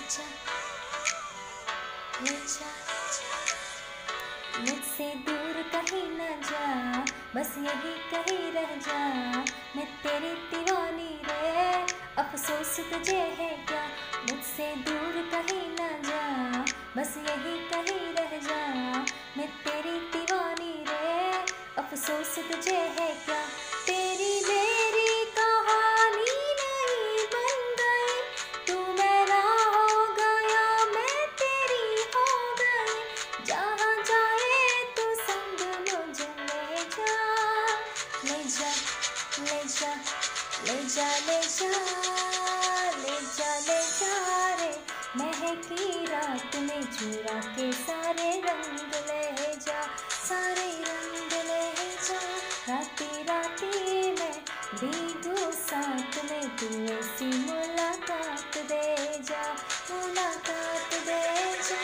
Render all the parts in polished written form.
जा, ले जा, मुझसे दूर कहीं न जा, बस यही कहीं रह जा। मैं तेरी दीवानी रे, अफसोस तुझे है क्या। मुझसे दूर कहीं न जा, बस यही कहीं रह जा। मैं तेरी दीवानी रे, अफसोस तुझे है क्या। तेरी मेरी कहानी नहीं बन गई, तू मेरा हो गया, मैं तेरी हो गई। जहाँ जाए तू संग मुझे ले जा, ले जा, ले जा, ले जा, ले जा, ले जा, ले जा रे। महकी रात में चुरा के सारे रंग ले जा, सारे रंग ले जा। राती राती में भीगू साथ में, तू ऐसी मुलाकात दे जा, मुलाकात दे जा।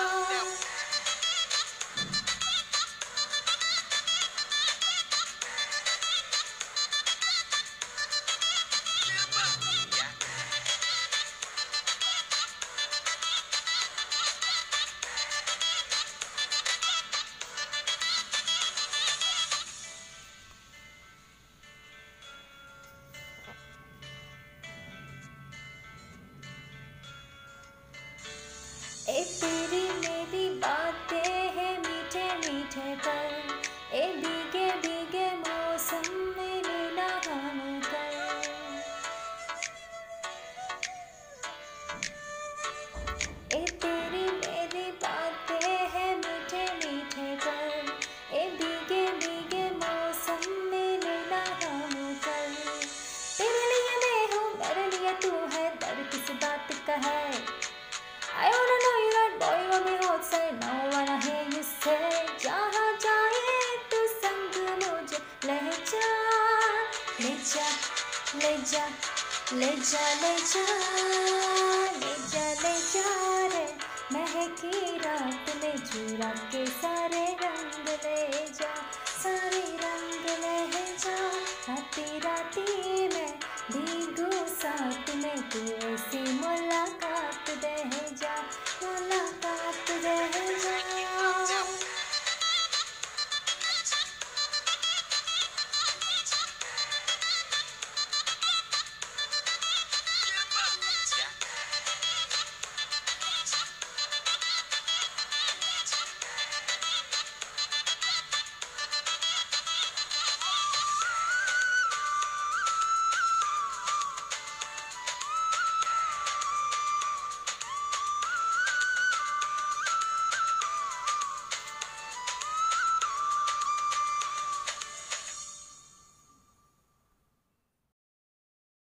ए तेरी मेरी बातें हैं मीठे मीठे पल, ए भीगे भीगे मौसम में लेना हम कर। ए तेरी मेरी बातें हैं मीठे मीठे पल, ए भीगे भीगे मौसम में लेना हम कर। तेरे लिए मैं हूँ, मेरे लिए तू है, डर किस बात का है। I wanna know you that boy you got me hot side, now I wanna hear you say। जहाँ जाए तू संग मुझे ले जा, ले जा, ले जा, ले जा, ले जा, ले जा, ले जा रे। महकी रात में चुरा के सारे रंग ले जा, सारे रंग ले जा। राती राती में भीगू साथ में, तू ऐसी मुलाकात